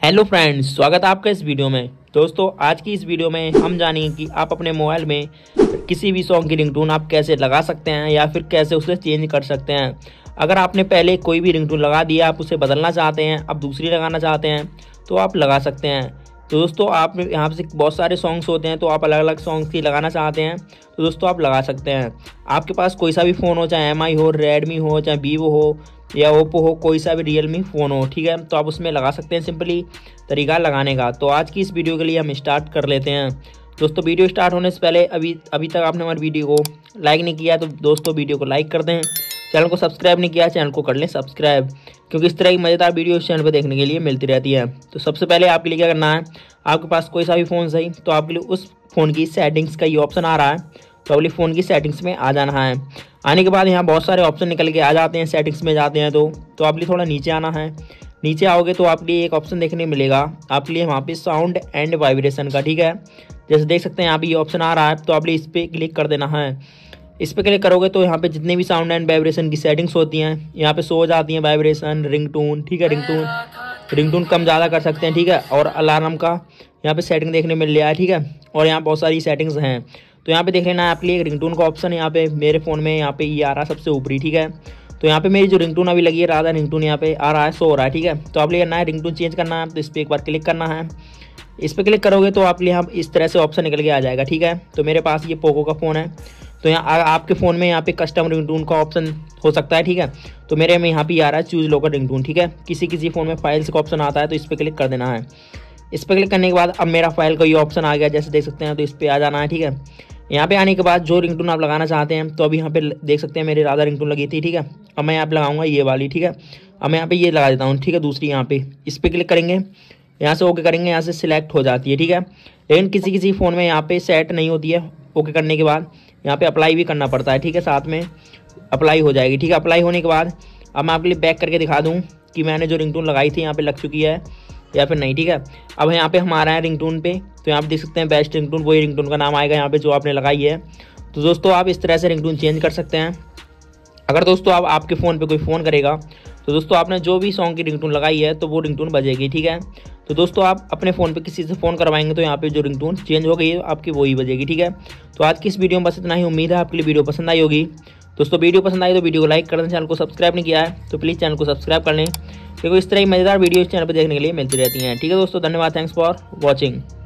Hello friends, स्वागत है आपका इस वीडियो में। दोस्तों, आज की इस वीडियो में हम जानेंगे कि आप अपने मोबाइल में किसी भी सॉन्ग की रिंगटोन आप कैसे लगा सकते हैं या फिर कैसे उसे चेंज कर सकते हैं। अगर आपने पहले कोई भी रिंगटोन लगा दिया, आप उसे बदलना चाहते हैं, अब दूसरी लगाना चाहते हैं तो आप लगा सकते हैं। तो दोस्तों, आप यहाँ से बहुत सारे सॉन्ग्स होते हैं, तो आप अलग अलग सॉन्ग्स की लगाना चाहते हैं तो दोस्तों आप लगा सकते हैं। आपके पास कोई सा भी फ़ोन हो, चाहे MI हो, रेडमी हो, चाहे वीवो हो या ओप्पो हो, कोई सा भी रियलमी फ़ोन हो, ठीक है, तो आप उसमें लगा सकते हैं। सिंपली तरीका लगाने का। तो आज की इस वीडियो के लिए हम स्टार्ट कर लेते हैं। दोस्तों, वीडियो स्टार्ट होने से पहले अभी तक आपने हमारी वीडियो को लाइक नहीं किया तो दोस्तों वीडियो को लाइक कर दें। चैनल को सब्सक्राइब नहीं किया, चैनल को कर लें सब्सक्राइब, क्योंकि इस तरह की मज़ेदार वीडियो इस चैनल पर देखने के लिए मिलती रहती है। तो सबसे पहले आपके लिए क्या करना है, आपके पास कोई सा भी फ़ोन सही, तो आपके लिए उस फ़ोन की सेटिंग्स का ये ऑप्शन आ रहा है, तो अपनी फ़ोन की सेटिंग्स में आ जाना है। आने के बाद यहाँ बहुत सारे ऑप्शन निकल के आ जाते हैं। सेटिंग्स में जाते हैं तो आपके लिए थोड़ा नीचे आना है। नीचे आओगे तो आपके लिए एक ऑप्शन देखने मिलेगा आपके लिए वहाँ पे साउंड एंड वाइब्रेशन का, ठीक है। जैसे देख सकते हैं यहाँ पे ये ऑप्शन आ रहा है, तो आपके इस पर क्लिक कर देना है। इस पर क्लिक करोगे तो यहाँ पे जितने भी साउंड एंड वाइब्रेशन की सेटिंग्स होती हैं यहाँ पे शो हो जाती हैं। वाइब्रेशन, रिंगटोन, ठीक है, रिंगटोन कम ज़्यादा कर सकते हैं, ठीक है, और अलार्म का यहाँ पे सेटिंग देखने मिल रहा है, ठीक है। और यहाँ बहुत सारी सेटिंग्स हैं, तो यहाँ पे देख लेना है आपके लिए एक रिंगटोन का ऑप्शन। यहाँ पे मेरे फ़ोन में यहाँ पे ये आ रहा है सबसे ऊपरी, ठीक है। तो यहाँ पे मेरी जो रिंगटोन अभी लगी है, राधा रिंगटोन यहाँ पे आ रहा है, शो हो रहा है, ठीक है। तो आप लिए करना है रिंगटोन चेंज करना है, तो इस पर एक बार क्लिक करना है। इस पर क्लिक करोगे तो आप लिए यहाँ इस तरह से ऑप्शन निकल के आ जाएगा, ठीक है। तो मेरे पास ये पोको का फ़ोन है, तो यहाँ आपके फ़ोन में यहाँ पे कस्टम रिंगटोन का ऑप्शन हो सकता है, ठीक है। तो मेरे में यहाँ पे आ रहा है चूज लोकल रिंगटोन, ठीक है। किसी फ़ोन में फाइल्स का ऑप्शन आता है, तो इस पर क्लिक कर देना है। इस पर क्लिक करने के बाद अब मेरा फाइल का ये ऑप्शन आ गया, जैसे देख सकते हैं। तो इस पर आ जाना है, ठीक है। यहाँ पे आने के बाद जो रिंगटोन आप लगाना चाहते हैं, तो अभी यहाँ पे देख सकते हैं मेरे राधा रिंगटोन लगी थी, ठीक है। अब मैं यहाँ पे लगाऊंगा ये वाली, ठीक है। अब मैं यहाँ पे ये लगा देता हूँ, ठीक है, दूसरी यहाँ पे। इस पर क्लिक करेंगे, यहाँ से ओके करेंगे, यहाँ से सिलेक्ट हो जाती है, ठीक है। लेकिन किसी फ़ोन में यहाँ पे सेट नहीं होती है। ओके करने के बाद यहाँ पे अप्लाई भी करना पड़ता है, ठीक है, साथ में अप्लाई हो जाएगी, ठीक है। अप्लाई होने के बाद अब मैं आपके लिए बैक करके दिखा दूँ कि मैंने जो रिंगटोन लगाई थी यहाँ पे लग चुकी है या फिर नहीं, ठीक है। अब यहाँ पे हम आ रहे हैं रिंगटोन पे, तो यहाँ पे देख सकते हैं बेस्ट रिंगटोन, वही रिंगटोन का नाम आएगा यहाँ पे जो आपने लगाई है। तो दोस्तों आप इस तरह से रिंगटोन चेंज कर सकते हैं। अगर दोस्तों आपके फ़ोन पे कोई फ़ोन करेगा तो दोस्तों आपने जो भी सॉन्ग की रिंगटोन लगाई है तो वो रिंगटोन बजेगी, ठीक है। तो दोस्तों आप अपने फ़ोन पे किसी से फ़ोन करवाएंगे तो यहाँ पे जो रिंगटोन चेंज हो गई है आपकी वही बजेगी, ठीक है। तो आज की इस वीडियो में बस इतना ही। उम्मीद है आपके लिए वीडियो पसंद आई होगी। दोस्तों, वीडियो पसंद आई तो वीडियो को लाइक कर दें। चैनल को सब्सक्राइब नहीं किया है तो प्लीज़ चैनल को सब्सक्राइब कर लें, क्योंकि इस तरह की मज़ेदार वीडियो इस चैनल पर देखने के लिए मिलती रहती हैं, ठीक है दोस्तों। धन्यवाद, थैंक्स फॉर वॉचिंग।